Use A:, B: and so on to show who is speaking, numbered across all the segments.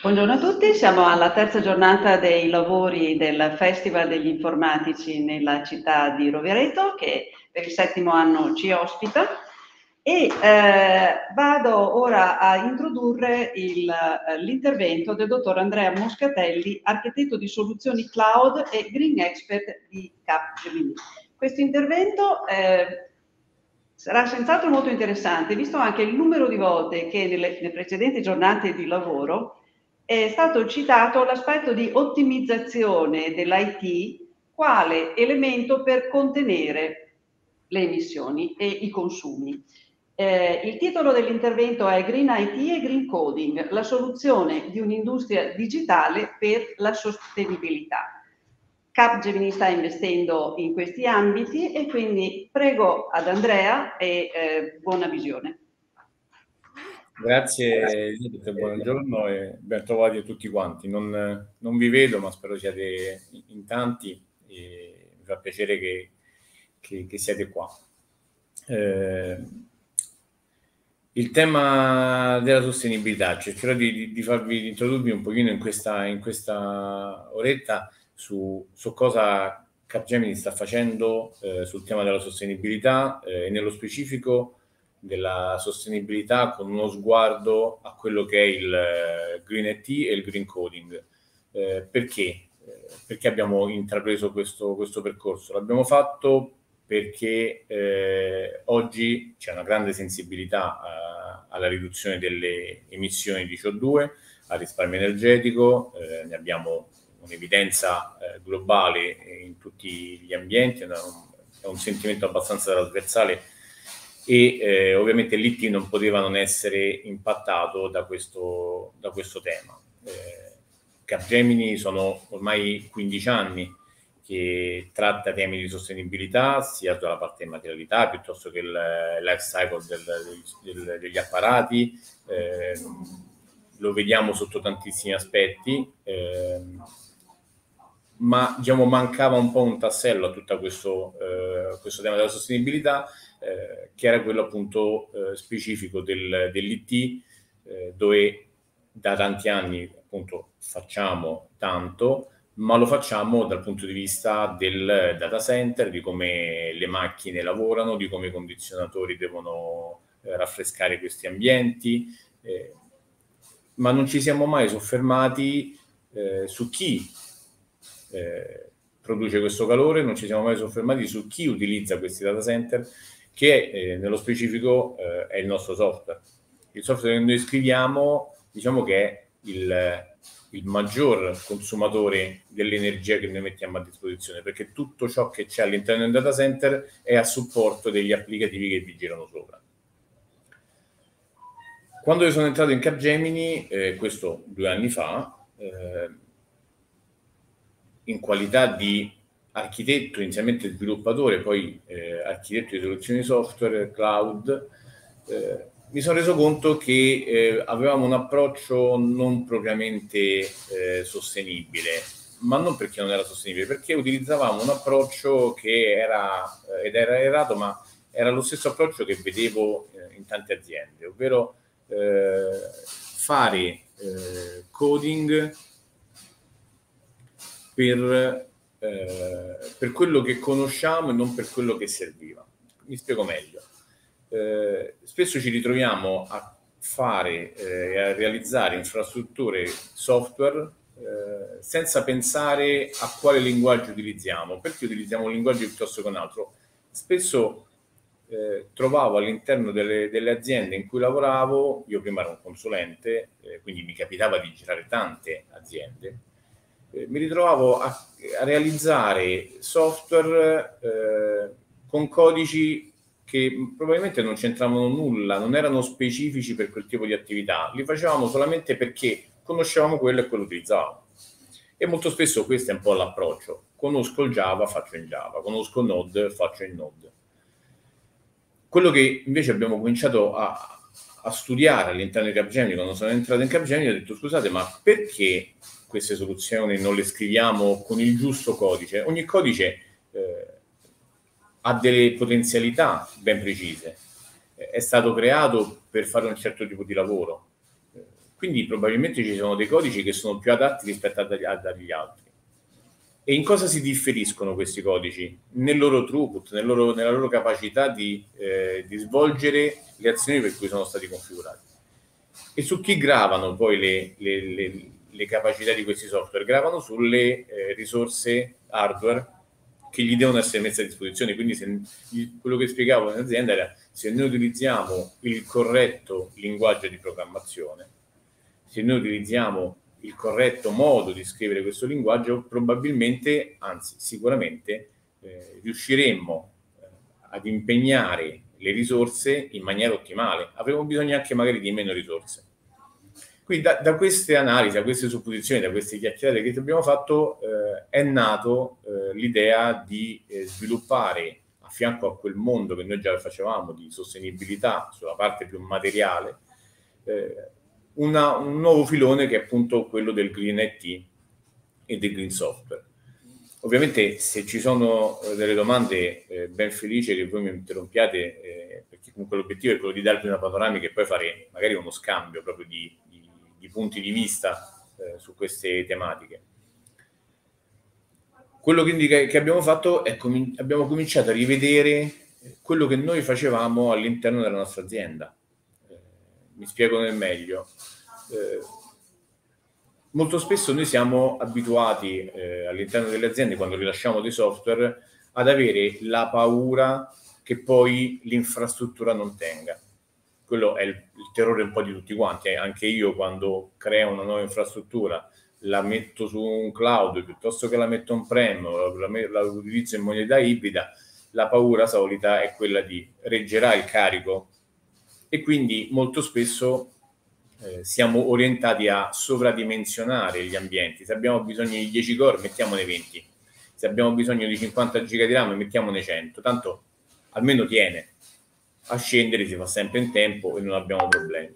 A: Buongiorno a tutti, siamo alla terza giornata dei lavori del Festival degli Informatici nella città di Rovereto, che per il 7° anno ci ospita, e vado ora a introdurre l'intervento del dottor Andrea Moscatelli, architetto di soluzioni cloud e Green Expert di Capgemini. Questo intervento sarà senz'altro molto interessante, visto anche il numero di volte che nelle precedenti giornate di lavoro è stato citato l'aspetto di ottimizzazione dell'IT quale elemento per contenere le emissioni e i consumi. Il titolo dell'intervento è Green IT e Green Coding, la soluzione di un'industria digitale per la sostenibilità. Capgemini sta investendo in questi ambiti e quindi prego ad Andrea e buona visione.
B: Grazie, buongiorno e ben trovati a tutti quanti. Non vi vedo, ma spero siate in tanti e mi fa piacere che siate qua. Il tema della sostenibilità, cercherò di introdurvi un pochino in questa oretta su cosa Capgemini sta facendo sul tema della sostenibilità e nello specifico della sostenibilità con uno sguardo a quello che è il Green IT e il Green Coding. Perché? Perché abbiamo intrapreso questo percorso? L'abbiamo fatto perché oggi c'è una grande sensibilità alla riduzione delle emissioni di CO2, al risparmio energetico, ne abbiamo un'evidenza globale in tutti gli ambienti, è un sentimento abbastanza trasversale e ovviamente l'IT non poteva non essere impattato da questo tema. Capgemini sono ormai 15 anni che tratta temi di sostenibilità sia dalla parte di materialità piuttosto che il life cycle degli apparati, lo vediamo sotto tantissimi aspetti, ma diciamo mancava un po' un tassello a tutto questo tema della sostenibilità, che era quello appunto specifico dell'IT, dove da tanti anni appunto facciamo tanto, ma lo facciamo dal punto di vista del data center, di come le macchine lavorano, di come i condizionatori devono raffrescare questi ambienti, ma non ci siamo mai soffermati su chi produce questo calore, non ci siamo mai soffermati su chi utilizza questi data center, che nello specifico è il nostro software. Il software che noi scriviamo, diciamo che è il maggior consumatore dell'energia che noi mettiamo a disposizione, perché tutto ciò che c'è all'interno del data center è a supporto degli applicativi che vi girano sopra. Quando io sono entrato in Capgemini, questo 2 anni fa, in qualità di architetto, inizialmente sviluppatore, poi architetto di soluzioni software, cloud, mi sono reso conto che avevamo un approccio non propriamente sostenibile, ma non perché non era sostenibile, perché utilizzavamo un approccio che era errato, ma era lo stesso approccio che vedevo in tante aziende, ovvero fare coding per quello che conosciamo e non per quello che serviva. Mi spiego meglio. Spesso ci ritroviamo a fare e a realizzare infrastrutture software senza pensare a quale linguaggio utilizziamo, perché utilizziamo un linguaggio piuttosto che un altro. Spesso trovavo all'interno delle aziende in cui lavoravo, io prima ero un consulente, quindi mi capitava di girare tante aziende, mi ritrovavo a realizzare software con codici che probabilmente non c'entravano nulla, non erano specifici per quel tipo di attività, li facevamo solamente perché conoscevamo quello e quello utilizzavamo. E molto spesso questo è un po' l'approccio: conosco il Java, faccio in Java, conosco il Node, faccio in Node. Quello che invece abbiamo cominciato a studiare all'interno di Capgemini, quando sono entrato in Capgemini, ho detto: scusate, ma perché queste soluzioni non le scriviamo con il giusto codice? Ogni codice ha delle potenzialità ben precise, è stato creato per fare un certo tipo di lavoro. Quindi probabilmente ci sono dei codici che sono più adatti rispetto agli altri. E in cosa si differiscono questi codici? Nel loro throughput, nella loro capacità di svolgere le azioni per cui sono stati configurati. E su chi gravano poi le capacità di questi software? Gravano sulle risorse hardware che gli devono essere messe a disposizione. Quindi quello che spiegavo in azienda era: se noi utilizziamo il corretto linguaggio di programmazione, se noi utilizziamo il corretto modo di scrivere questo linguaggio, probabilmente, anzi sicuramente, riusciremmo ad impegnare le risorse in maniera ottimale. Avremo bisogno anche magari di meno risorse. Quindi da queste analisi, da queste supposizioni, da queste chiacchierate che abbiamo fatto, è nato l'idea di sviluppare, a fianco a quel mondo che noi già facevamo di sostenibilità sulla parte più materiale, un nuovo filone che è appunto quello del Green IT e del Green Software. Ovviamente, se ci sono delle domande, ben felice che voi mi interrompiate, perché comunque l'obiettivo è quello di darvi una panoramica e poi fare magari uno scambio proprio di punti di vista su queste tematiche. Quello quindi che abbiamo fatto è abbiamo cominciato a rivedere quello che noi facevamo all'interno della nostra azienda. Mi spiego nel meglio. Molto spesso noi siamo abituati all'interno delle aziende, quando rilasciamo dei software, ad avere la paura che poi l'infrastruttura non tenga. Quello è il terrore un po' di tutti quanti. Anche io, quando creo una nuova infrastruttura, la metto su un cloud piuttosto che la metto on-prem, la utilizzo in modalità ibrida, la paura solita è quella di reggerà il carico, e quindi molto spesso siamo orientati a sovradimensionare gli ambienti. Se abbiamo bisogno di 10 core, mettiamone 20. Se abbiamo bisogno di 50 giga di RAM, mettiamone 100. Tanto almeno tiene. A scendere si fa sempre in tempo e non abbiamo problemi.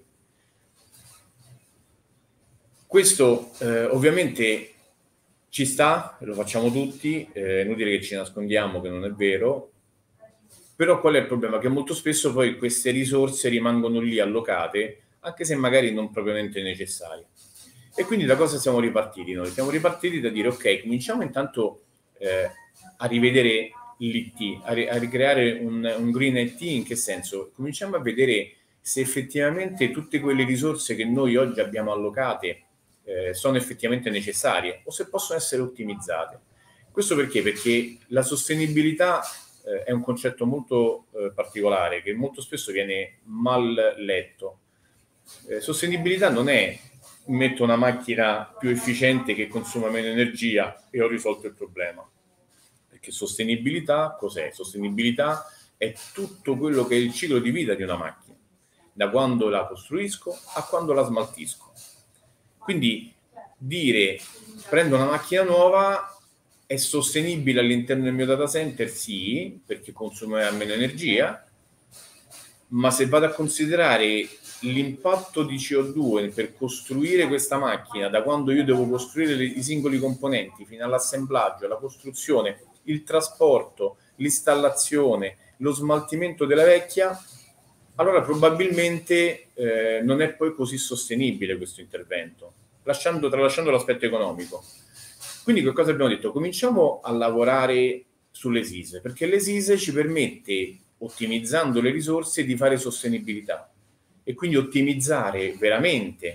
B: Questo ovviamente ci sta, lo facciamo tutti, è inutile che ci nascondiamo che non è vero, però qual è il problema? Che molto spesso poi queste risorse rimangono lì allocate, anche se magari non propriamente necessarie. E quindi da cosa siamo ripartiti noi? Siamo ripartiti da dire: ok, cominciamo intanto a rivedere l'IT, a ricreare un Green IT. In che senso? Cominciamo a vedere se effettivamente tutte quelle risorse che noi oggi abbiamo allocate sono effettivamente necessarie o se possono essere ottimizzate. Questo perché? Perché la sostenibilità è un concetto molto particolare, che molto spesso viene mal letto. Sostenibilità non è: metto una macchina più efficiente che consuma meno energia e ho risolto il problema. Perché sostenibilità cos'è? Sostenibilità è tutto quello che è il ciclo di vita di una macchina, da quando la costruisco a quando la smaltisco. Quindi dire: prendo una macchina nuova, è sostenibile all'interno del mio data center? Sì, perché consumerà meno energia, ma se vado a considerare l'impatto di CO2 per costruire questa macchina, da quando io devo costruire i singoli componenti fino all'assemblaggio, alla costruzione, il trasporto, l'installazione, lo smaltimento della vecchia, allora probabilmente non è poi così sostenibile questo intervento, tralasciando l'aspetto economico. Quindi che cosa abbiamo detto? Cominciamo a lavorare sulle SISE, perché le SISE ci permette, ottimizzando le risorse, di fare sostenibilità e quindi ottimizzare veramente,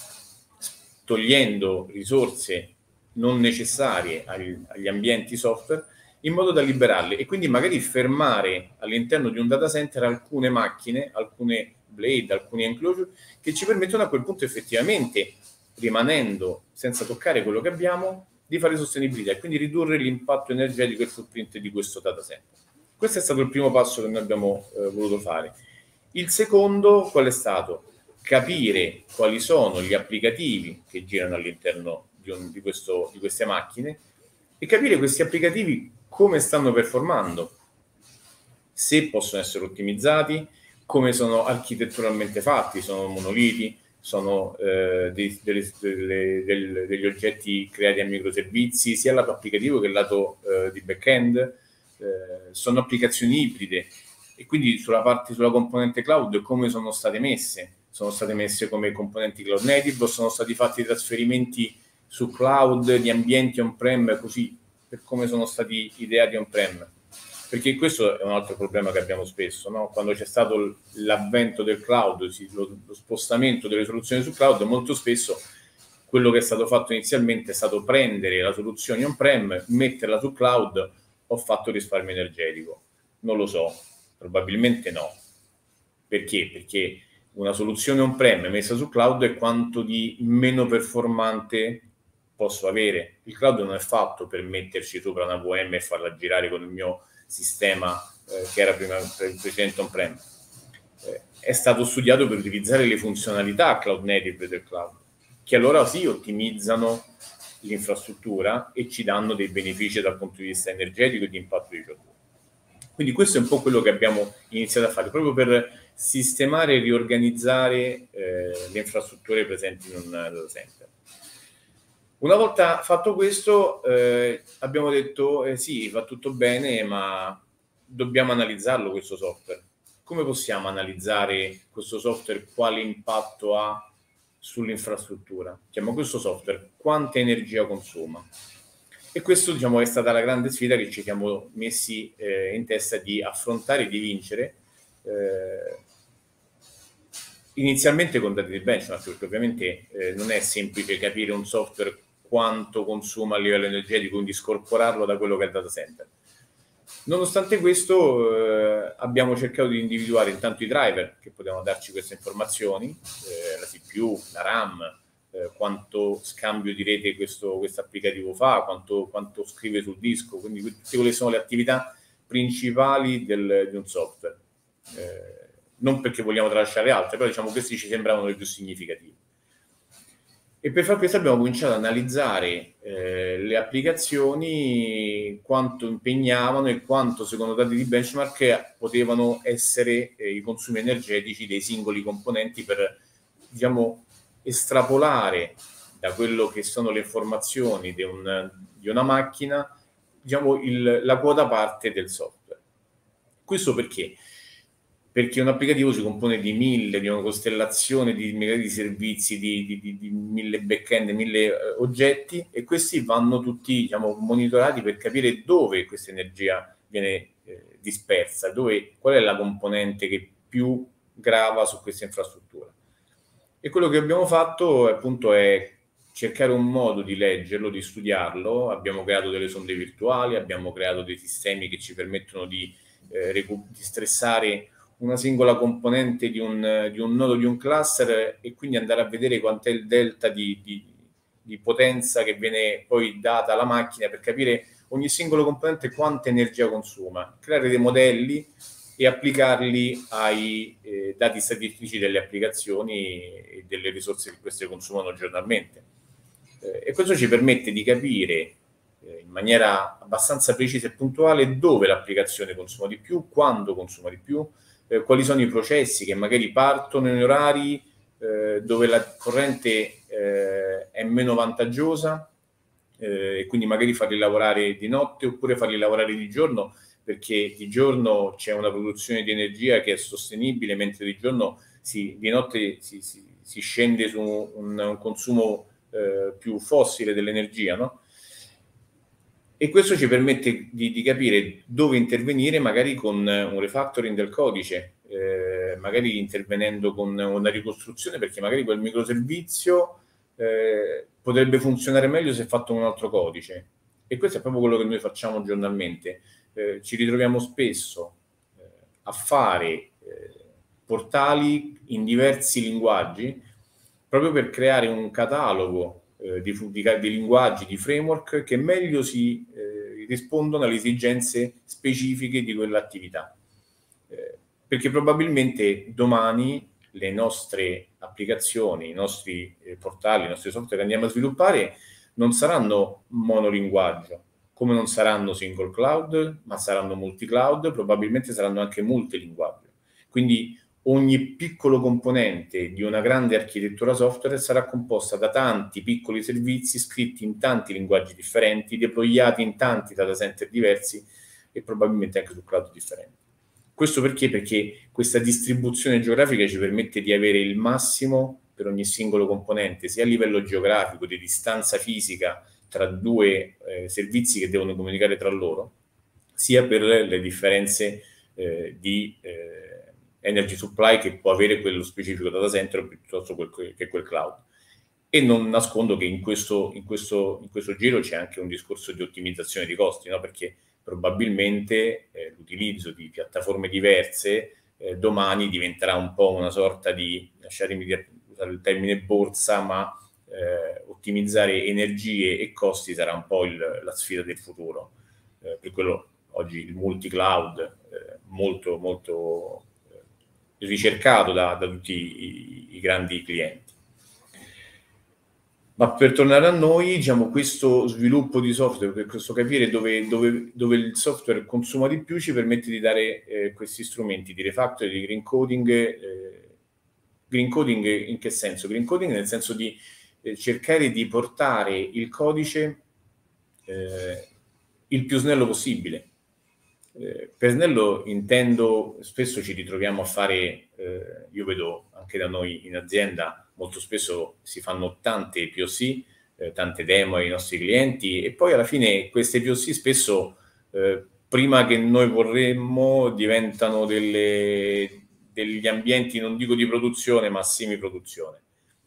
B: togliendo risorse non necessarie agli ambienti software, in modo da liberarle e quindi magari fermare all'interno di un data center alcune macchine, alcune blade, alcuni enclosure che ci permettono a quel punto effettivamente, rimanendo senza toccare quello che abbiamo, di fare sostenibilità e quindi ridurre l'impatto energetico e il footprint di questo data center. Questo è stato il primo passo che noi abbiamo voluto fare. Il secondo qual è stato? Capire quali sono gli applicativi che girano all'interno di queste macchine e capire questi applicativi come stanno performando, se possono essere ottimizzati, come sono architetturalmente fatti, sono monoliti, sono degli oggetti creati a microservizi, sia lato applicativo che lato di back-end, sono applicazioni ibride e quindi sulla componente cloud come sono state messe, sono state messe come componenti cloud native, o sono stati fatti trasferimenti su cloud di ambienti on-prem, così per come sono stati ideati on-prem. Perché questo è un altro problema che abbiamo spesso, no? Quando c'è stato l'avvento del cloud, lo spostamento delle soluzioni su cloud, molto spesso quello che è stato fatto inizialmente è stato prendere la soluzione on-prem, metterla su cloud. Ho fatto risparmio energetico? Non lo so, probabilmente no. Perché? Perché una soluzione on-prem messa su cloud è quanto di meno performante posso avere. Il cloud non è fatto per metterci sopra una VM e farla girare con il mio sistema che era prima il precedente on-prem. È stato studiato per utilizzare le funzionalità cloud native del cloud, che allora sì ottimizzano l'infrastruttura e ci danno dei benefici dal punto di vista energetico e di impatto di CO2. Quindi questo è un po' quello che abbiamo iniziato a fare, proprio per sistemare e riorganizzare le infrastrutture presenti in un data center. Una volta fatto questo, abbiamo detto sì, va tutto bene, ma dobbiamo analizzarlo questo software. Come possiamo analizzare questo software? Quale impatto ha sull'infrastruttura? Diciamo, questo software quanta energia consuma? E questo, diciamo, è stata la grande sfida che ci siamo messi in testa di affrontare e di vincere, inizialmente con dati di benchmark, perché ovviamente non è semplice capire un software quanto consuma a livello energetico, quindi scorporarlo da quello che è il data center. Nonostante questo abbiamo cercato di individuare intanto i driver che potevano darci queste informazioni, la CPU, la RAM, quanto scambio di rete questo applicativo fa, quanto scrive sul disco, quindi tutte quelle sono le attività principali di un software. Non perché vogliamo tralasciare altre, però diciamo questi ci sembravano i più significativi. E per far questo abbiamo cominciato ad analizzare le applicazioni, quanto impegnavano e quanto, secondo dati di benchmark, potevano essere i consumi energetici dei singoli componenti per, diciamo, estrapolare da quello che sono le informazioni di una macchina, diciamo, la quota parte del software. Questo perché? Perché un applicativo si compone di una costellazione di migliaia di servizi, di 1000 back-end, 1000 oggetti, e questi vanno tutti, diciamo, monitorati per capire dove questa energia viene dispersa, qual è la componente che più grava su questa infrastruttura. E quello che abbiamo fatto appunto è cercare un modo di leggerlo, di studiarlo. Abbiamo creato delle sonde virtuali, abbiamo creato dei sistemi che ci permettono di stressare una singola componente di un nodo, di un cluster, e quindi andare a vedere quant'è il delta di potenza che viene poi data alla macchina per capire ogni singolo componente quanta energia consuma, creare dei modelli e applicarli ai dati statistici delle applicazioni e delle risorse che queste consumano giornalmente. E questo ci permette di capire in maniera abbastanza precisa e puntuale dove l'applicazione consuma di più, quando consuma di più, quali sono i processi che magari partono in orari dove la corrente è meno vantaggiosa, e quindi magari farli lavorare di notte oppure farli lavorare di giorno, perché di giorno c'è una produzione di energia che è sostenibile, mentre di notte si scende su un consumo più fossile dell'energia, no? E questo ci permette di capire dove intervenire, magari con un refactoring del codice, magari intervenendo con una ricostruzione, perché magari quel microservizio potrebbe funzionare meglio se fatto con un altro codice. E questo è proprio quello che noi facciamo giornalmente. Ci ritroviamo spesso a fare portali in diversi linguaggi, proprio per creare un catalogo di linguaggi, di framework che meglio si rispondono alle esigenze specifiche di quell'attività. Perché probabilmente domani le nostre applicazioni, i nostri portali, i nostri software che andiamo a sviluppare non saranno monolinguaggio, come non saranno single cloud, ma saranno multi-cloud, probabilmente saranno anche multilinguaggio. Quindi ogni piccolo componente di una grande architettura software sarà composta da tanti piccoli servizi scritti in tanti linguaggi differenti, deployati in tanti data center diversi e probabilmente anche su cloud differenti. Questo perché? Perché questa distribuzione geografica ci permette di avere il massimo per ogni singolo componente, sia a livello geografico, di distanza fisica tra due servizi che devono comunicare tra loro, sia per le differenze di energy supply che può avere quello specifico data center piuttosto che quel cloud. E non nascondo che in questo giro c'è anche un discorso di ottimizzazione di costi, no? Perché probabilmente l'utilizzo di piattaforme diverse domani diventerà un po' una sorta di, lasciatemi usare il termine borsa, ma ottimizzare energie e costi sarà un po' la sfida del futuro. Per quello oggi il multi-cloud molto, molto ricercato da tutti i grandi clienti. Ma per tornare a noi, diciamo, questo sviluppo di software, per questo capire dove il software consuma di più, ci permette di dare questi strumenti di refactoring, di green coding. Green coding in che senso? Green coding nel senso di cercare di portare il codice il più snello possibile. Per snello intendo, spesso ci ritroviamo a fare, io vedo anche da noi in azienda, molto spesso si fanno tante POC, tante demo ai nostri clienti e poi alla fine queste POC spesso, prima che noi vorremmo, diventano degli ambienti, non dico di produzione, ma semi-produzione.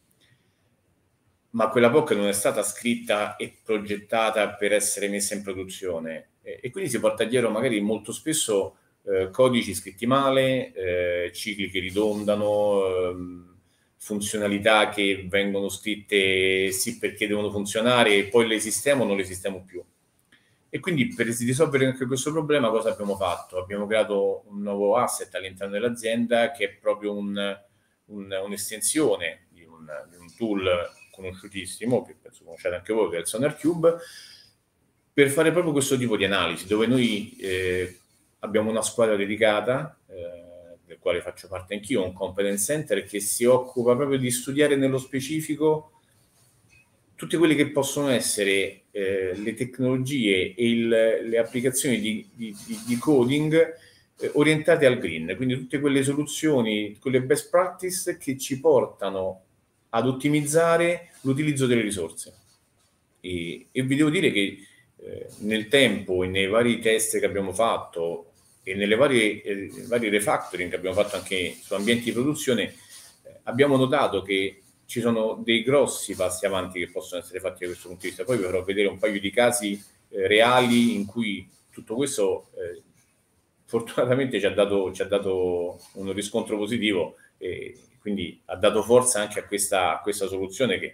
B: Ma quella POC non è stata scritta e progettata per essere messa in produzione e quindi si porta dietro magari molto spesso codici scritti male, cicli che ridondano, funzionalità che vengono scritte sì perché devono funzionare e poi le esistiamo o non le esistiamo più. E quindi per risolvere anche questo problema cosa abbiamo fatto? Abbiamo creato un nuovo asset all'interno dell'azienda che è proprio un'estensione di un tool conosciutissimo, che penso conosciate anche voi, che è il SonarCube, per fare proprio questo tipo di analisi, dove noi abbiamo una squadra dedicata, del quale faccio parte anch'io, un competence center che si occupa proprio di studiare nello specifico tutte quelle che possono essere le tecnologie e le applicazioni di coding orientate al green, quindi tutte quelle soluzioni, quelle best practice che ci portano ad ottimizzare l'utilizzo delle risorse. E vi devo dire che nel tempo e nei vari test che abbiamo fatto e nelle vari refactoring che abbiamo fatto anche su ambienti di produzione, abbiamo notato che ci sono dei grossi passi avanti che possono essere fatti da questo punto di vista. Poi vi farò vedere un paio di casi reali in cui tutto questo fortunatamente ci ha dato un riscontro positivo e quindi ha dato forza anche a questa soluzione che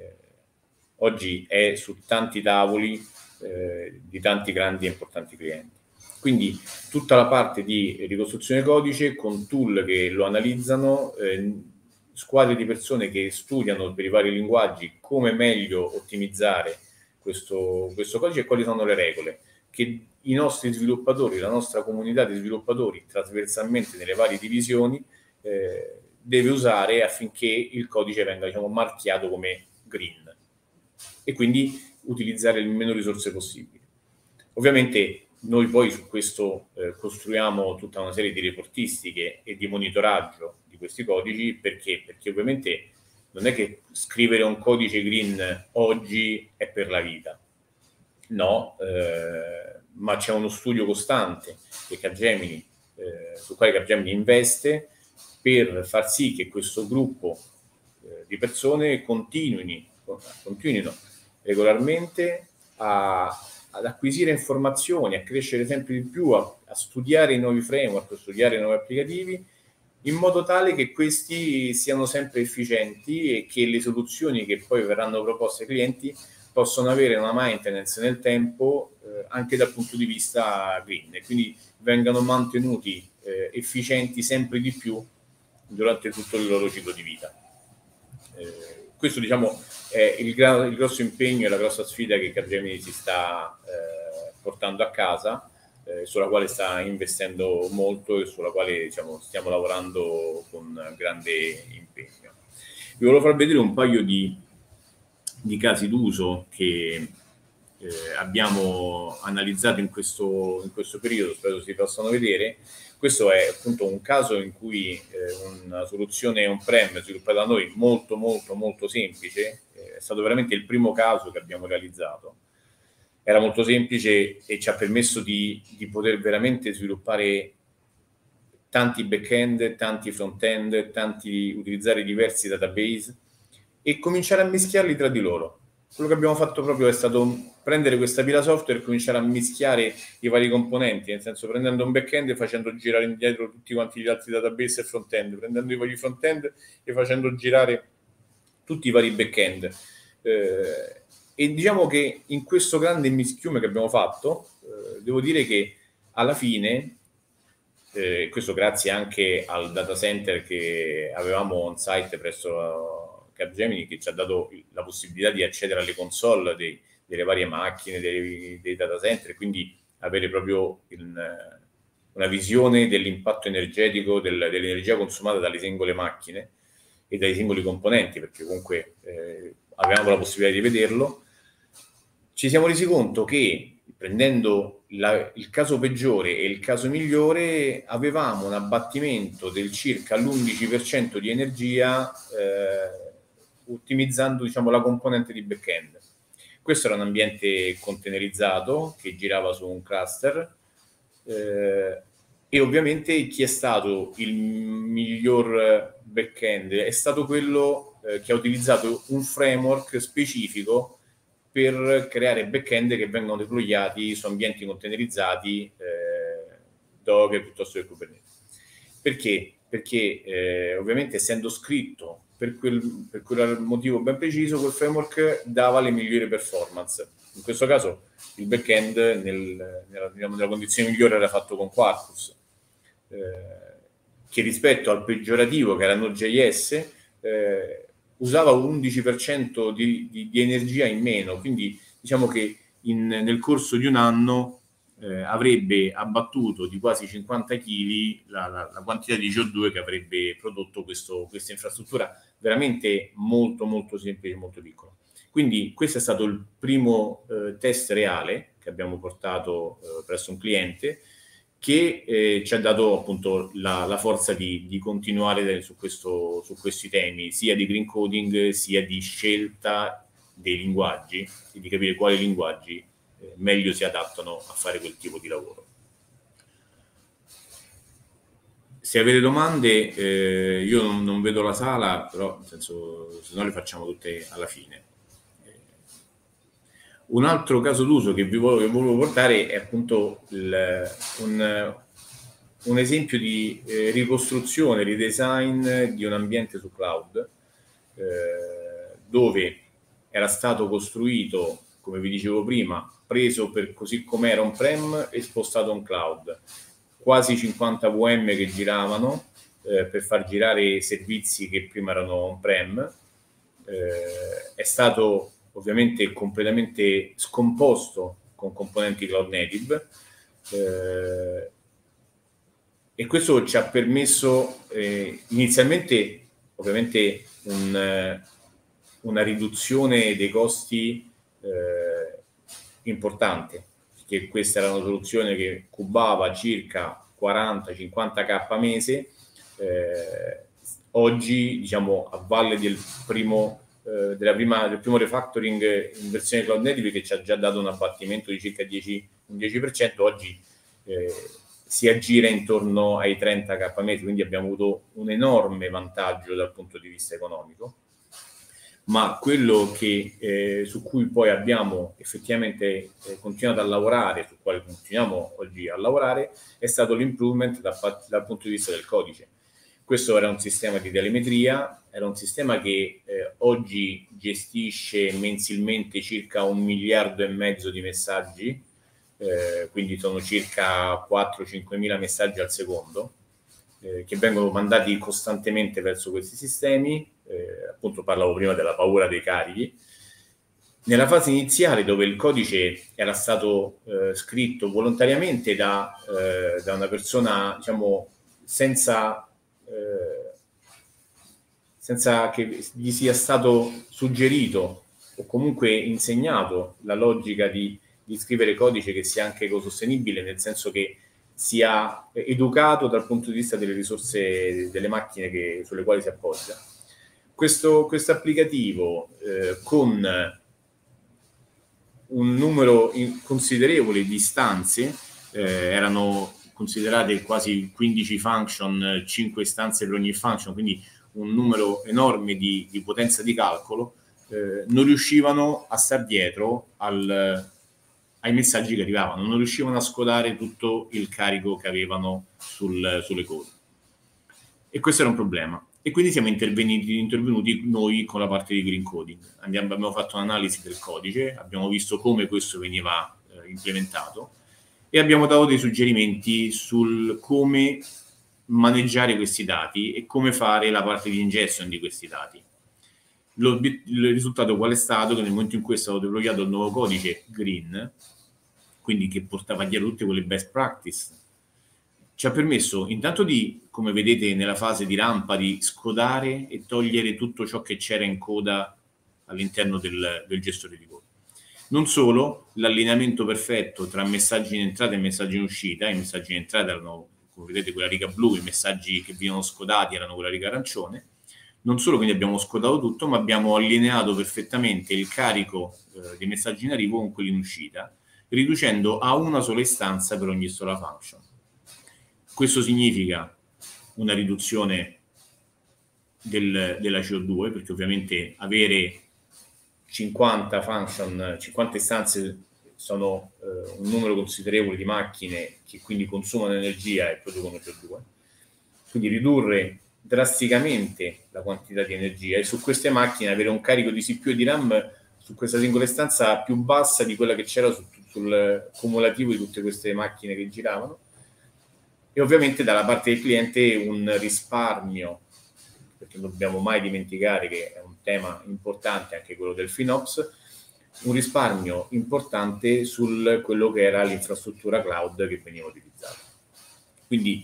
B: oggi è su tanti tavoli di tanti grandi e importanti clienti. Quindi tutta la parte di ricostruzione codice con tool che lo analizzano, squadre di persone che studiano per i vari linguaggi come meglio ottimizzare questo codice e quali sono le regole che i nostri sviluppatori, la nostra comunità di sviluppatori trasversalmente nelle varie divisioni deve usare affinché il codice venga, diciamo, marchiato come green e quindi utilizzare il meno risorse possibili. Ovviamente noi poi su questo costruiamo tutta una serie di reportistiche e di monitoraggio di questi codici, perché ovviamente non è che scrivere un codice green oggi è per la vita, no, ma c'è uno studio costante che Capgemini, sul quale Capgemini investe per far sì che questo gruppo di persone continuino regolarmente ad acquisire informazioni, a crescere sempre di più, a studiare i nuovi framework, a studiare i nuovi applicativi, in modo tale che questi siano sempre efficienti e che le soluzioni che poi verranno proposte ai clienti possono avere una maintenance nel tempo anche dal punto di vista green e quindi vengano mantenuti efficienti sempre di più durante tutto il loro ciclo di vita. Questo, diciamo, è il grosso impegno e la grossa sfida che Capgemini si sta portando a casa, sulla quale sta investendo molto e sulla quale, diciamo, stiamo lavorando con grande impegno. Vi volevo far vedere un paio di casi d'uso che abbiamo analizzato in questo periodo, spero si possano vedere. Questo è appunto un caso in cui una soluzione on-prem sviluppata da noi molto molto molto semplice, è stato veramente il primo caso che abbiamo realizzato. Era molto semplice e ci ha permesso di poter veramente sviluppare tanti back-end, tanti front-end, utilizzare diversi database e cominciare a mischiarli tra di loro. Quello che abbiamo fatto proprio è stato prendere questa pila software e cominciare a mischiare i vari componenti, nel senso prendendo un back-end e facendo girare indietro tutti quanti gli altri database e front-end, prendendo i vari front-end e facendo girare tutti i vari back-end. E diciamo che in questo grande mischiume che abbiamo fatto, devo dire che alla fine, questo grazie anche al data center che avevamo on site presso Capgemini, che ci ha dato la possibilità di accedere alle console delle varie macchine, dei data center, quindi avere proprio una visione dell'impatto energetico, dell'energia consumata dalle singole macchine e dai singoli componenti, perché comunque avevamo la possibilità di vederlo. Ci siamo resi conto che prendendo il caso peggiore e il caso migliore avevamo un abbattimento del circa l'11% di energia ottimizzando, diciamo, la componente di back-end. Questo era un ambiente containerizzato che girava su un cluster e ovviamente chi è stato il miglior back-end è stato quello che ha utilizzato un framework specifico per creare back-end che vengono deployati su ambienti containerizzati, Docker piuttosto che Kubernetes. Perché? Perché ovviamente essendo scritto per quel motivo ben preciso, quel framework dava le migliori performance. In questo caso il back-end nella condizione migliore era fatto con Quarkus, che rispetto al peggiorativo che era Node.js usava un 11% di energia in meno, quindi diciamo che nel corso di un anno avrebbe abbattuto di quasi 50 kg la quantità di CO2 che avrebbe prodotto questa infrastruttura veramente molto molto semplice, molto piccola. Quindi questo è stato il primo test reale che abbiamo portato presso un cliente che ci ha dato appunto la forza di continuare su questi temi, sia di green coding sia di scelta dei linguaggi e di capire quali linguaggi meglio si adattano a fare quel tipo di lavoro. Se avete domande, io non vedo la sala, però nel senso, se no le facciamo tutte alla fine. Un altro caso d'uso che volevo portare è appunto un esempio di ricostruzione, ridesign di un ambiente su cloud, dove era stato costruito, come vi dicevo prima, preso per così com'era on-prem e spostato on cloud. Quasi 50 VM che giravano per far girare servizi che prima erano on-prem. È stato ovviamente completamente scomposto con componenti cloud native e questo ci ha permesso inizialmente ovviamente una riduzione dei costi importante, perché questa era una soluzione che cubava circa 40-50k mese. Oggi, diciamo, a valle del primo refactoring in versione cloud native, che ci ha già dato un abbattimento di circa un 10%, oggi si aggira intorno ai 30k mese, quindi abbiamo avuto un enorme vantaggio dal punto di vista economico. Ma quello su cui poi abbiamo effettivamente continuato a lavorare, sul quale continuiamo oggi a lavorare, è stato l'improvement dal punto di vista del codice. Questo era un sistema di telemetria, era un sistema che oggi gestisce mensilmente circa 1,5 miliardi di messaggi, quindi sono circa 4-5 mila messaggi al secondo, che vengono mandati costantemente verso questi sistemi. Appunto parlavo prima della paura dei carichi. Nella fase iniziale, dove il codice era stato scritto volontariamente da una persona, diciamo, senza che gli sia stato suggerito o comunque insegnato la logica di scrivere codice che sia anche ecosostenibile, nel senso che sia educato dal punto di vista delle risorse delle macchine sulle quali si appoggia. Questo applicativo con un numero considerevole di istanze, erano considerate quasi 15 function, 5 istanze per ogni function, quindi un numero enorme di potenza di calcolo, non riuscivano a star dietro ai messaggi che arrivavano, non riuscivano a scodare tutto il carico che avevano sulle code. E questo era un problema. E quindi siamo intervenuti noi con la parte di green coding. Abbiamo fatto un'analisi del codice, abbiamo visto come questo veniva implementato e abbiamo dato dei suggerimenti sul come maneggiare questi dati e come fare la parte di ingestion di questi dati. Il risultato qual è stato? Che nel momento in cui è stato deployato il nuovo codice green, quindi che portava dietro tutte quelle best practice, ci ha permesso intanto di, come vedete nella fase di rampa, di scodare e togliere tutto ciò che c'era in coda all'interno del gestore di code. Non solo, l'allineamento perfetto tra messaggi in entrata e messaggi in uscita. I messaggi in entrata erano, come vedete, quella riga blu, i messaggi che venivano scodati erano quella riga arancione. Non solo, quindi abbiamo scodato tutto, ma abbiamo allineato perfettamente il carico dei messaggi in arrivo con quelli in uscita, riducendo a una sola istanza per ogni sola function. Questo significa una riduzione della CO2, perché ovviamente avere 50 function, 50 istanze sono un numero considerevole di macchine che quindi consumano energia e producono CO2. Quindi ridurre drasticamente la quantità di energia e su queste macchine avere un carico di CPU e di RAM su questa singola istanza più bassa di quella che c'era sul cumulativo di tutte queste macchine che giravano. E ovviamente dalla parte del cliente un risparmio, perché non dobbiamo mai dimenticare che è un tema importante anche quello del FinOps, un risparmio importante su quello che era l'infrastruttura cloud che veniva utilizzata. Quindi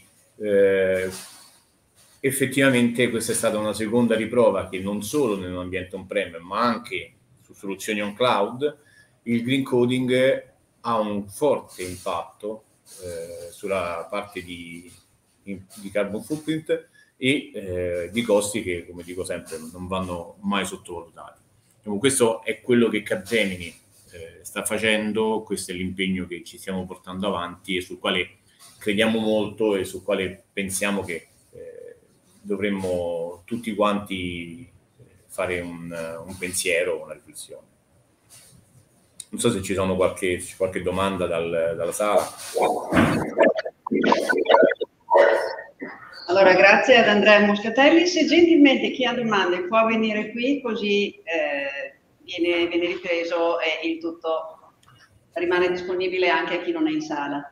B: effettivamente questa è stata una seconda riprova che non solo nell'ambiente on-prem ma anche su soluzioni on cloud il green coding ha un forte impatto sulla parte di carbon footprint e di costi che, come dico sempre, non vanno mai sottovalutati. Questo è quello che Capgemini sta facendo, questo è l'impegno che ci stiamo portando avanti e sul quale crediamo molto e sul quale pensiamo che dovremmo tutti quanti fare un pensiero, una riflessione. Non so se ci sono qualche domanda dalla sala.
A: Allora, grazie ad Andrea Moscatelli. Se gentilmente chi ha domande può venire qui, così viene ripreso e il tutto rimane disponibile anche a chi non è in sala.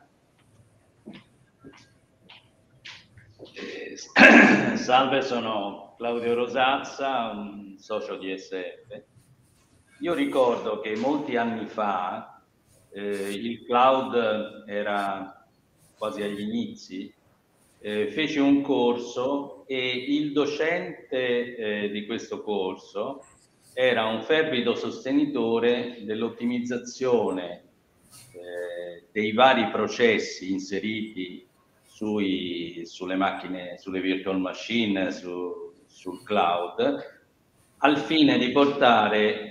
C: Salve, sono Claudio Rosazza, un socio di SF. Io ricordo che molti anni fa il cloud era quasi agli inizi, feci un corso e il docente di questo corso era un fervido sostenitore dell'ottimizzazione dei vari processi inseriti sulle macchine, sulle virtual machine, sul cloud, al fine di portare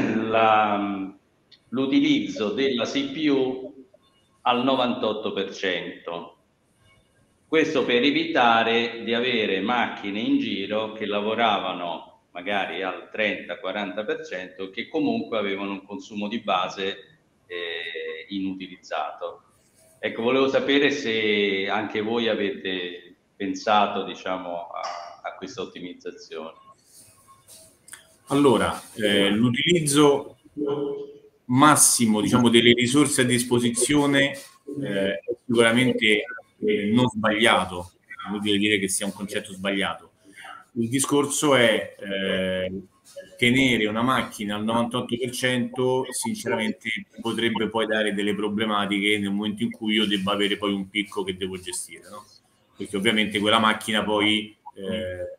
C: l'utilizzo della CPU al 98%. Questo per evitare di avere macchine in giro che lavoravano magari al 30-40% che comunque avevano un consumo di base inutilizzato. Ecco, volevo sapere se anche voi avete pensato, diciamo, a questa ottimizzazione.
B: Allora, l'utilizzo massimo, diciamo, delle risorse a disposizione è sicuramente non sbagliato, non vuol dire che sia un concetto sbagliato. Il discorso è tenere una macchina al 98%, sinceramente potrebbe poi dare delle problematiche nel momento in cui io debba avere poi un picco che devo gestire, no? Perché ovviamente quella macchina poi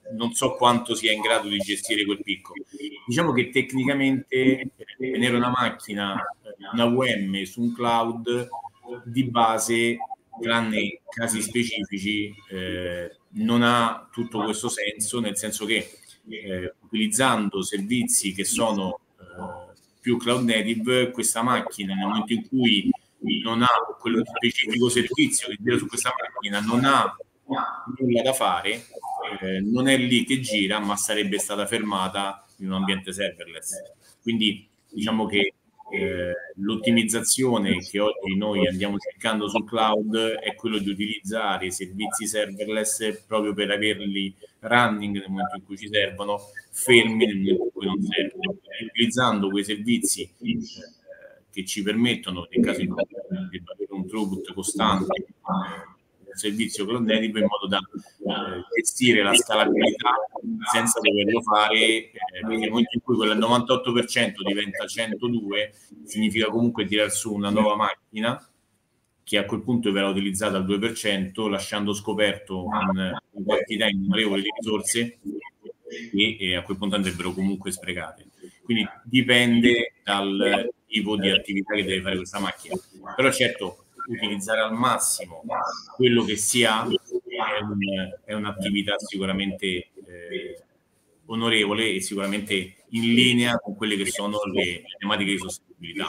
B: non so quanto sia in grado di gestire quel picco. Diciamo che tecnicamente tenere una macchina, una VM su un cloud di base, tranne casi specifici, non ha tutto questo senso, nel senso che utilizzando servizi che sono più cloud native, questa macchina nel momento in cui non ha quello specifico servizio che dire su questa macchina non ha nulla da fare, non è lì che gira, ma sarebbe stata fermata in un ambiente serverless. Quindi diciamo che l'ottimizzazione che oggi noi andiamo cercando sul cloud è quello di utilizzare i servizi serverless proprio per averli running nel momento in cui ci servono, fermi nel momento in cui non servono, utilizzando quei servizi che ci permettono, nel caso in cui debba avere un throughput costante, un servizio cloud native, in modo da gestire la scalabilità senza doverlo fare, perché nel momento in cui quel 98% diventa 102, significa comunque tirar su una nuova macchina che a quel punto verrà utilizzata al 2%, lasciando scoperto una quantità innumerevole di risorse e a quel punto andrebbero comunque sprecate. Quindi dipende dal tipo di attività che deve fare questa macchina. Però certo, utilizzare al massimo quello che si ha è un'attività sicuramente onorevole e sicuramente in linea con quelle che sono le tematiche di sostenibilità.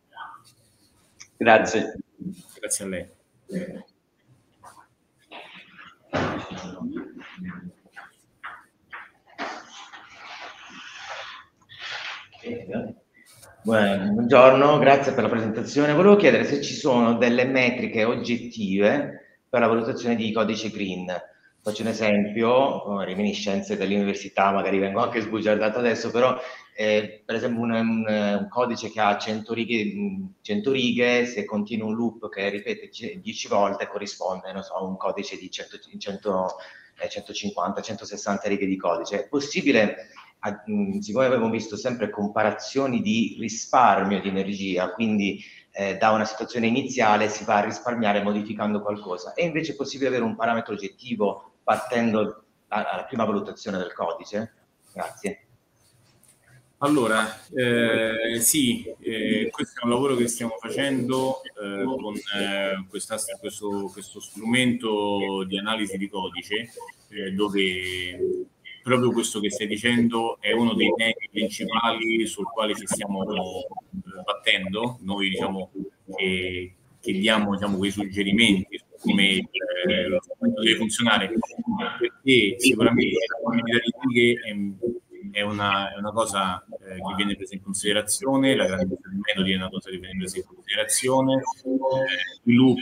C: Grazie.
B: Grazie a lei.
D: Buongiorno, grazie per la presentazione. Volevo chiedere se ci sono delle metriche oggettive per la valutazione di codice green. Faccio un esempio, rimini scienze dell'università, magari vengo anche sbugiardato adesso, però per esempio un codice che ha 100 righe, se continua un loop che ripete 10 volte corrisponde, non so, a un codice di 150, 160 righe di codice. È possibile, siccome avevo visto sempre comparazioni di risparmio di energia, quindi da una situazione iniziale si va a risparmiare modificando qualcosa, e invece è possibile avere un parametro oggettivo partendo dalla prima valutazione del codice? Grazie.
B: Allora, sì, questo è un lavoro che stiamo facendo con questo strumento di analisi di codice, dove proprio questo che stai dicendo è uno dei temi principali sul quale ci stiamo battendo. Noi diciamo che diamo quei suggerimenti su come lo strumento deve funzionare, perché sicuramente la quantità di righe è una cosa che viene presa in considerazione, la grandezza dei metodi è una cosa che viene presa in considerazione, i loop,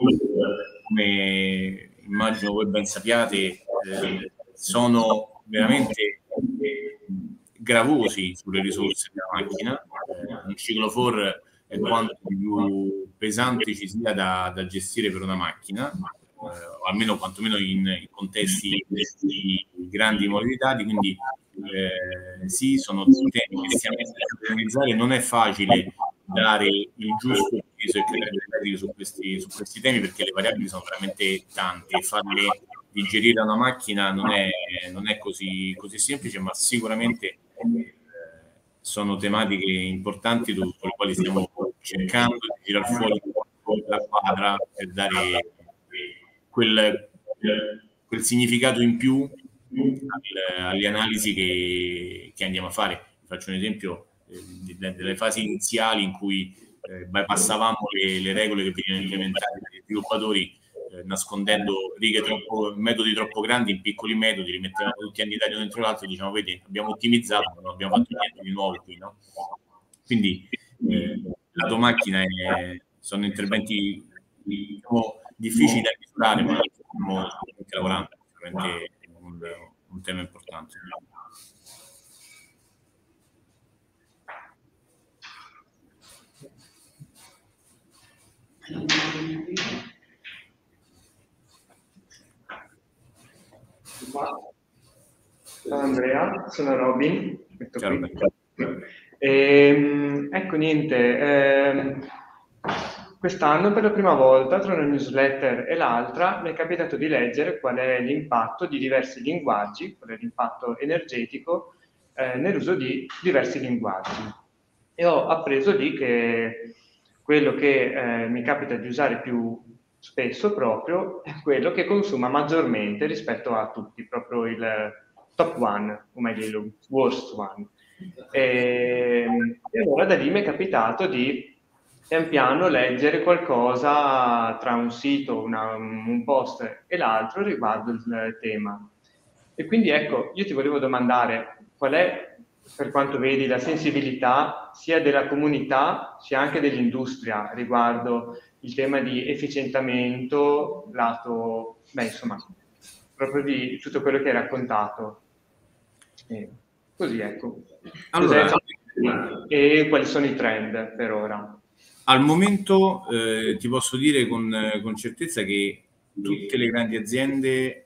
B: come immagino voi ben sappiate, sono veramente gravosi sulle risorse della macchina. Un ciclo for è quanto più pesante ci sia da gestire per una macchina, o almeno quantomeno in contesti di grandi modalità, quindi sì, sono temi che stiamo cercando di analizzare. Non è facile dare il giusto peso e credere su questi temi, perché le variabili sono veramente tante e farle digerire a una macchina non è così semplice, ma sicuramente sono tematiche importanti con le quali stiamo cercando di tirar fuori la quadra per dare quel significato in più alle analisi che andiamo a fare. Faccio un esempio delle fasi iniziali in cui bypassavamo le regole che venivano implementate dagli sviluppatori, nascondendo metodi troppo grandi in piccoli metodi, li mettevamo tutti unitario dentro l'altro, diciamo, vedi, abbiamo ottimizzato, ma non abbiamo fatto niente di nuovo qui, no? Quindi lato macchina sono interventi, diciamo, difficili da misurare, ma stiamo anche lavorando, sicuramente un tema importante.
E: Ciao Andrea, sono Robin.
B: Ciao.
E: Ecco, niente, quest'anno per la prima volta tra una newsletter e l'altra mi è capitato di leggere qual è l'impatto di diversi linguaggi, qual è l'impatto energetico nell'uso di diversi linguaggi. E ho appreso lì che quello che mi capita di usare più spesso proprio è quello che consuma maggiormente rispetto a tutti, proprio il top one, o meglio il worst one. E allora da lì mi è capitato di pian piano leggere qualcosa tra un sito, un post e l'altro riguardo il tema. E quindi ecco, io ti volevo domandare qual è, per quanto vedi, la sensibilità sia della comunità sia anche dell'industria riguardo il tema di efficientamento, lato, insomma, proprio di tutto quello che hai raccontato. Così ecco.
B: Allora,
E: e quali sono i trend per ora?
B: Al momento ti posso dire con certezza che tutte le grandi aziende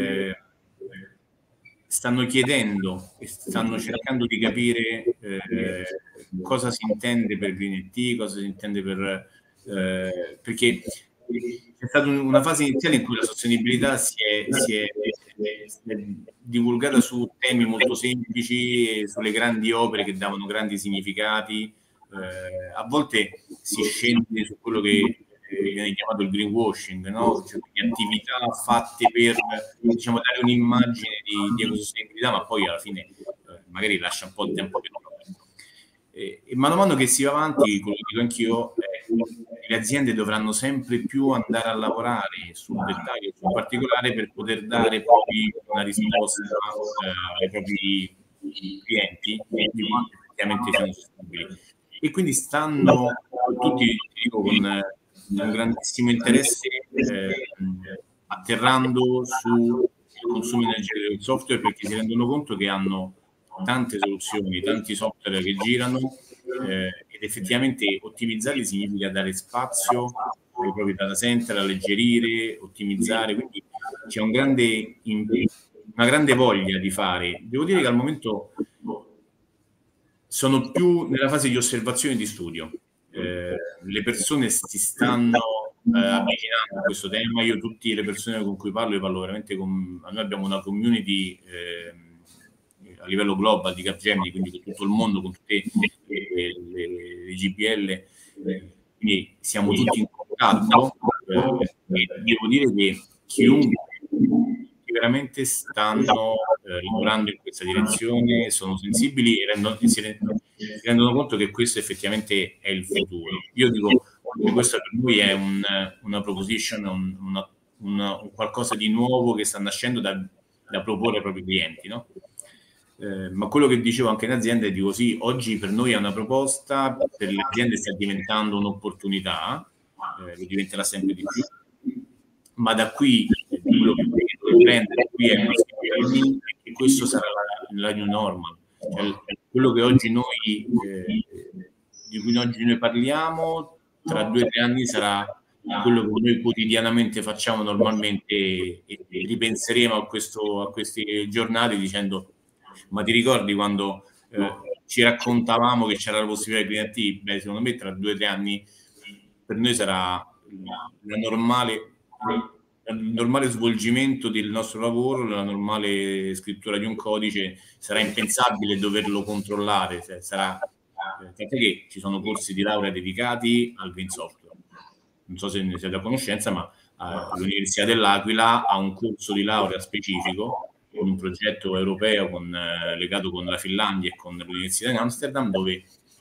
B: stanno chiedendo e stanno cercando di capire cosa si intende per Green IT, cosa si intende perché c'è stata una fase iniziale in cui la sostenibilità si è divulgata su temi molto semplici, sulle grandi opere che davano grandi significati. A volte si scende su quello che viene chiamato il greenwashing, no? Cioè, attività fatte per, diciamo, dare un'immagine di ecosostenibilità, ma poi alla fine magari lascia un po' di tempo per loro. E mano a mano che si va avanti, quello che dico anch'io, le aziende dovranno sempre più andare a lavorare sul dettaglio, sul particolare, per poter dare poi una risposta ai propri clienti di quanto effettivamente siano sostenibili. E quindi stanno tutti, dico, con un grandissimo interesse atterrando sul consumo energetico del software, perché si rendono conto che hanno tante soluzioni, tanti software che girano ed effettivamente ottimizzarli significa dare spazio ai propri data center, alleggerire, ottimizzare, quindi c'è una grande voglia di fare. Devo dire che al momento sono più nella fase di osservazione e di studio. Le persone si stanno avvicinando a questo tema. Io, tutte le persone con cui parlo, io parlo veramente noi abbiamo una community a livello global di Capgemini, quindi con tutto il mondo, con tutte le GPL, quindi siamo tutti in contatto e devo dire che chiunque veramente stanno lavorando in questa direzione, sono sensibili e si rendono conto che questo effettivamente è il futuro. Io dico che questo per noi è una proposition, un qualcosa di nuovo che sta nascendo da proporre ai propri clienti, no? Ma quello che dicevo anche in azienda, dico sì, oggi per noi è una proposta, per le aziende sta diventando un'opportunità, lo diventerà sempre di più, ma da qui quello che prendere qui è che questo sarà la new normal, cioè, quello che oggi di cui oggi noi parliamo, tra 2 o 3 anni sarà quello che noi quotidianamente facciamo normalmente, e ripenseremo a questi giornali dicendo: ma ti ricordi quando ci raccontavamo che c'era la possibilità di Green IT? Beh, secondo me tra 2 o 3 anni per noi sarà il normale svolgimento del nostro lavoro, la normale scrittura di un codice. Sarà impensabile doverlo controllare, tant'è che ci sono corsi di laurea dedicati al green software. Non so se ne siete a conoscenza, ma l'Università dell'Aquila ha un corso di laurea specifico con un progetto europeo legato con la Finlandia e con l'Università di Amsterdam, dove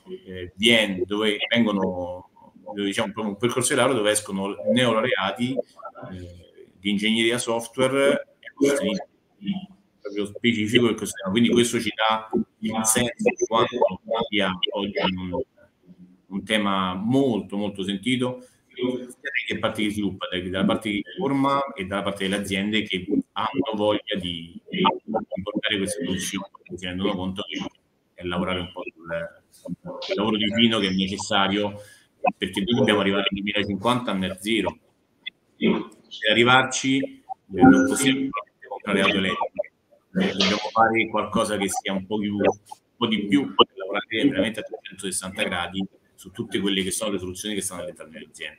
B: vengono, diciamo, un percorso di laurea dove escono neolaureati di ingegneria software proprio specifico del questo tema. Quindi questo ci dà il senso di quanto sia oggi un tema molto molto sentito, che parte di sviluppo, dalla parte di forma e dalla parte delle aziende che hanno voglia di portare queste soluzioni, perché si rendono conto che è lavorare un po' sul lavoro di fino che è necessario, perché noi dobbiamo arrivare nel 2050 a net zero. Per arrivarci non possiamo comprare auto elettriche, dobbiamo fare qualcosa che sia un po' di più, per lavorare veramente a 360 gradi su tutte quelle che sono le soluzioni che stanno all'interno dell'azienda.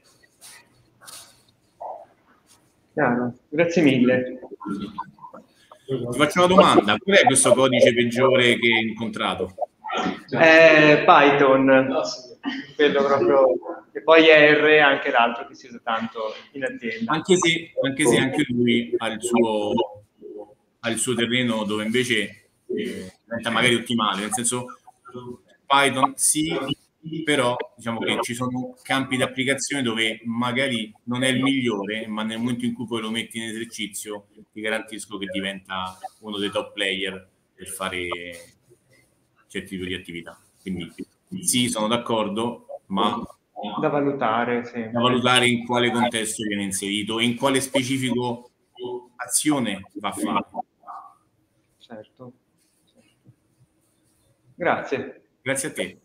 E: Grazie mille.
B: Ti faccio una domanda: qual è questo codice peggiore che hai incontrato?
E: Python, quello proprio, e poi R anche l'altro che si usa tanto in azienda.
B: Anche se anche lui ha il suo terreno dove invece diventa magari ottimale, nel senso Python sì, però diciamo che ci sono campi di applicazione dove magari non è il migliore, ma nel momento in cui poi lo metti in esercizio ti garantisco che diventa uno dei top player per fare certi tipi di attività. Quindi sì, sono d'accordo, ma
E: da valutare, sì.
B: Da valutare in quale contesto viene inserito e in quale specifico azione va fatto.
E: Certo. Grazie.
B: Grazie a te.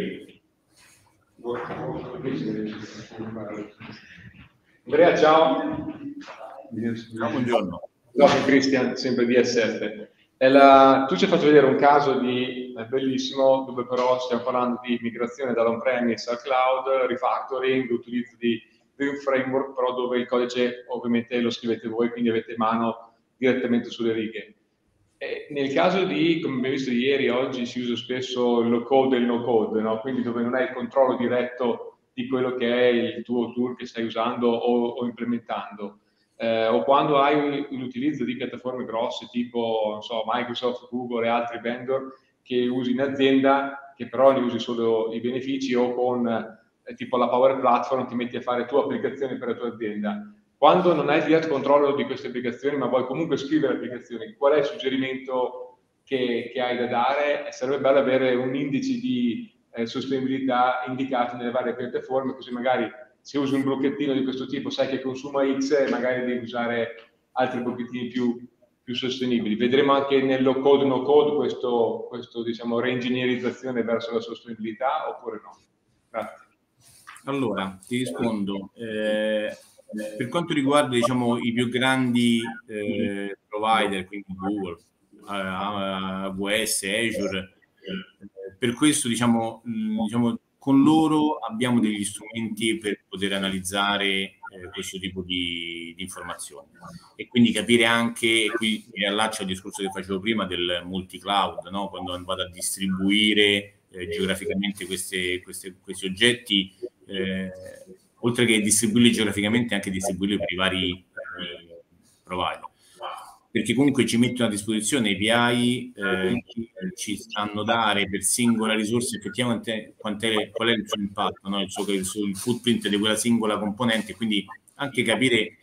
F: Andrea, ciao.
B: Ciao, buongiorno.
F: Ciao, Cristian, sempre di SF. Tu ci hai fatto vedere un caso bellissimo, dove però stiamo parlando di migrazione dall'on-premise al cloud, refactoring, utilizzo di un framework, però dove il codice ovviamente lo scrivete voi, quindi avete mano direttamente sulle righe. Nel caso di, come abbiamo visto ieri, oggi si usa spesso il low code e il no code, no? Quindi dove non hai il controllo diretto di quello che è il tuo tool che stai usando o implementando. O quando hai un utilizzo di piattaforme grosse tipo, non so, Microsoft, Google e altri vendor che usi in azienda, che però ne usi solo i benefici, o con tipo la Power Platform ti metti a fare tua applicazione per la tua azienda. Quando non hai diretto controllo di queste applicazioni, ma vuoi comunque scrivere applicazioni, qual è il suggerimento che hai da dare? Sarebbe bello avere un indice di sostenibilità indicato nelle varie piattaforme, così magari se usi un blocchettino di questo tipo sai che consuma X e magari devi usare altri blocchettini più sostenibili. Vedremo anche nel low code no code questo diciamo reingegnerizzazione verso la sostenibilità, oppure no? Grazie.
B: Allora, ti rispondo. Per quanto riguarda diciamo i più grandi provider, quindi Google, AWS, Azure, per questo diciamo con loro abbiamo degli strumenti per poter analizzare questo tipo di informazioni e quindi capire anche, qui mi riallaccio al discorso che facevo prima del multi-cloud, no? Quando vado a distribuire geograficamente questi oggetti, oltre che distribuirli geograficamente, anche distribuirli per i vari provider, perché comunque ci mettono a disposizione API che ci sanno dare per singola risorsa effettivamente qual è il suo impatto, no? il footprint di quella singola componente, quindi anche capire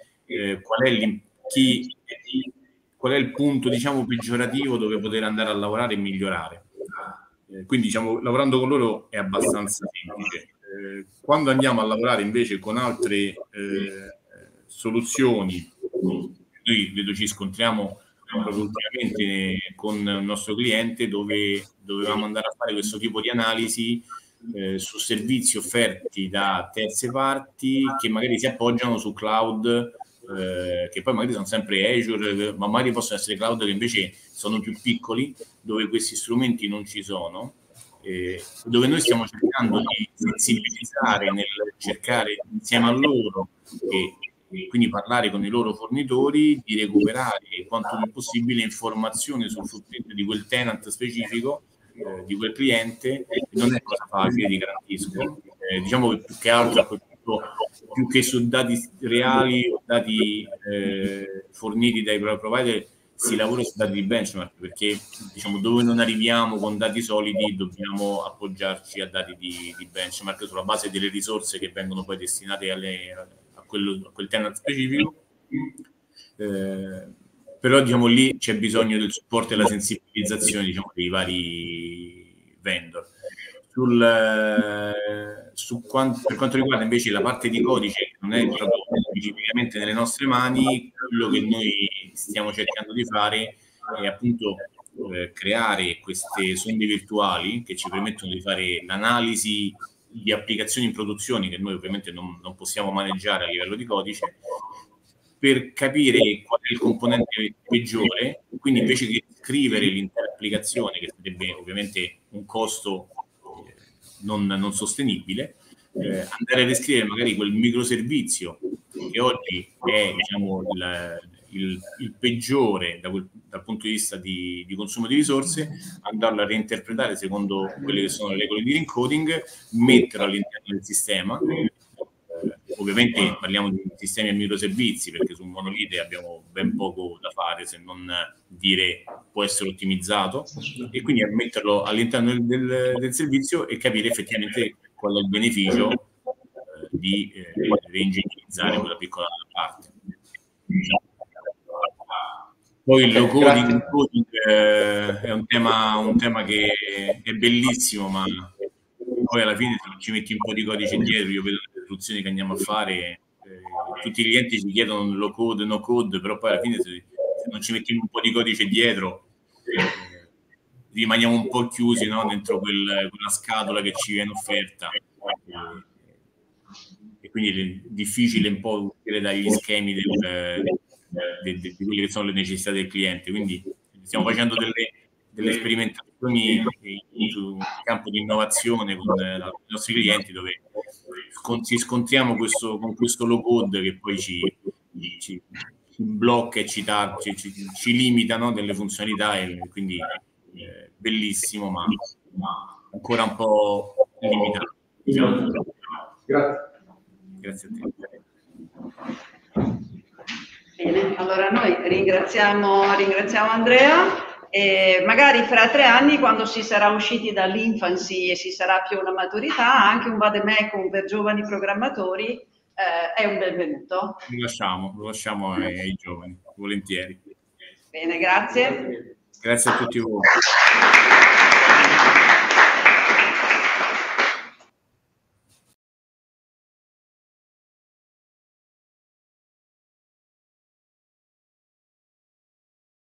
B: qual è il punto diciamo peggiorativo dove poter andare a lavorare e migliorare. Quindi diciamo lavorando con loro è abbastanza semplice. Quando andiamo a lavorare invece con altre soluzioni, noi vedo ci scontriamo proprio ultimamente con il nostro cliente dove dovevamo andare a fare questo tipo di analisi su servizi offerti da terze parti che magari si appoggiano su cloud che poi magari sono sempre Azure, ma magari possono essere cloud che invece sono più piccoli, dove questi strumenti non ci sono, dove noi stiamo cercando di sensibilizzare nel cercare insieme a loro e quindi parlare con i loro fornitori di recuperare quanto più possibile informazioni sul footprint di quel tenant specifico, di quel cliente. Non è cosa facile, ti garantisco. Diciamo che più che altro a quel punto, più che su dati reali o dati forniti dai provider, si lavora su dati di benchmark, perché diciamo dove non arriviamo con dati solidi dobbiamo appoggiarci a dati di benchmark sulla base delle risorse che vengono poi destinate a quel tenant specifico, però diciamo lì c'è bisogno del supporto e la sensibilizzazione diciamo dei vari vendor. Per quanto riguarda invece la parte di codice che non è proprio specificamente nelle nostre mani, quello che noi stiamo cercando di fare è appunto creare queste sonde virtuali che ci permettono di fare l'analisi di applicazioni in produzione che noi ovviamente non possiamo maneggiare a livello di codice, per capire qual è il componente peggiore, quindi invece di scrivere l'intera applicazione, che sarebbe ovviamente un costo non sostenibile, andare a riscrivere magari quel microservizio che oggi è, diciamo, il peggiore dal punto di vista di consumo di risorse, andarlo a reinterpretare secondo quelle che sono le regole di encoding, metterlo all'interno del sistema. Ovviamente parliamo di sistemi a microservizi, perché su monolite abbiamo ben poco da fare, se non dire può essere ottimizzato, e quindi metterlo all'interno del servizio e capire effettivamente qual è il beneficio di reingegnerizzare quella piccola parte. Poi il low coding è un tema che è bellissimo, ma poi alla fine se non ci metti un po' di codice dietro, io vedo le istruzioni che andiamo a fare, tutti i clienti ci chiedono low code, no code, però poi alla fine se non ci mettiamo un po' di codice dietro rimaniamo un po' chiusi, no? Dentro quella scatola che ci viene offerta, e quindi è difficile un po' uscire dagli schemi di quelle che sono le necessità del cliente. Quindi stiamo facendo delle sperimentazioni sul campo di innovazione con i nostri clienti, dove ci scontriamo con questo low code che poi ci blocca e ci limita, no, delle funzionalità, e quindi bellissimo, ma ancora un po' limitato, diciamo. Grazie a te.
A: Bene, allora noi ringraziamo Andrea, e magari fra 3 anni, quando si sarà usciti dall'infancy e si sarà più una maturità, anche un vademecum per giovani programmatori è un benvenuto.
B: Lo lasciamo ai giovani, volentieri.
A: Bene, grazie.
B: Grazie a tutti voi.